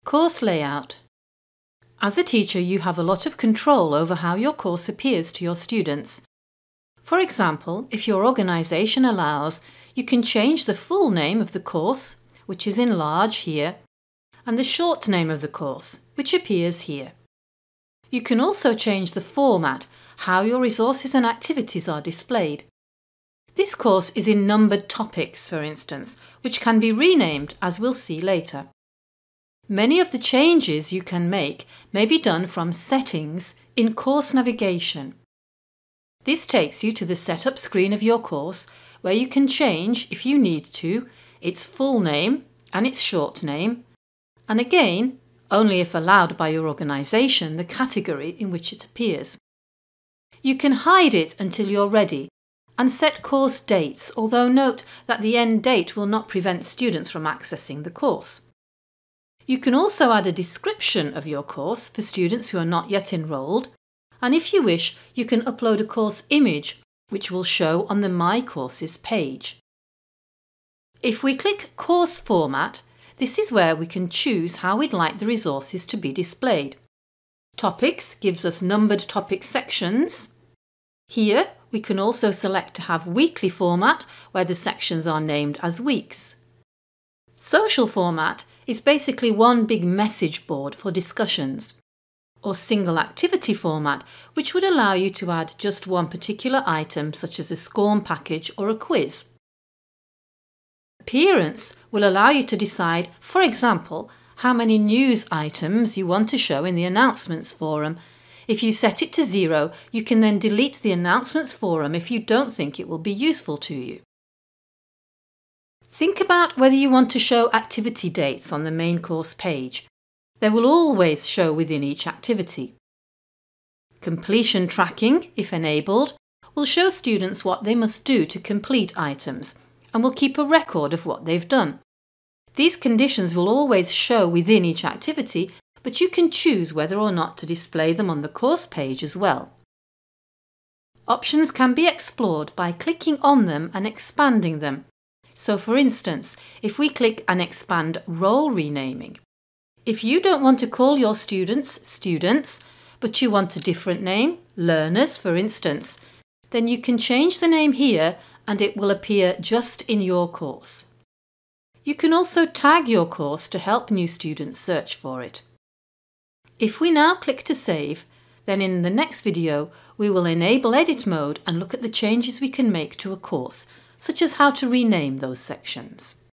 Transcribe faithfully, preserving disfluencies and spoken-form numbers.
Course layout. As a teacher, you have a lot of control over how your course appears to your students. For example, if your organisation allows, you can change the full name of the course, which is in large here, and the short name of the course, which appears here. You can also change the format, how your resources and activities are displayed. This course is in numbered topics, for instance, which can be renamed, as we'll see later. Many of the changes you can make may be done from Settings in Course Navigation. This takes you to the setup screen of your course, where you can change, if you need to, its full name and its short name, and again, only if allowed by your organisation, the category in which it appears. You can hide it until you're ready and set course dates, although note that the end date will not prevent students from accessing the course. You can also add a description of your course for students who are not yet enrolled, and if you wish, you can upload a course image which will show on the My Courses page. If we click Course Format, this is where we can choose how we'd like the resources to be displayed. Topics gives us numbered topic sections. Here we can also select to have weekly format, where the sections are named as weeks. Social format is basically one big message board for discussions, or single activity format, which would allow you to add just one particular item, such as a SCORM package or a quiz. Appearance will allow you to decide, for example, how many news items you want to show in the announcements forum. If you set it to zero, you can then delete the announcements forum if you don't think it will be useful to you. Think about whether you want to show activity dates on the main course page. They will always show within each activity. Completion tracking, if enabled, will show students what they must do to complete items and will keep a record of what they've done. These conditions will always show within each activity, but you can choose whether or not to display them on the course page as well. Options can be explored by clicking on them and expanding them. So for instance, if we click and expand Role Renaming, if you don't want to call your students students, but you want a different name, learners for instance, then you can change the name here and it will appear just in your course. You can also tag your course to help new students search for it. If we now click to save, then in the next video we will enable edit mode and look at the changes we can make to a course, such as how to rename those sections.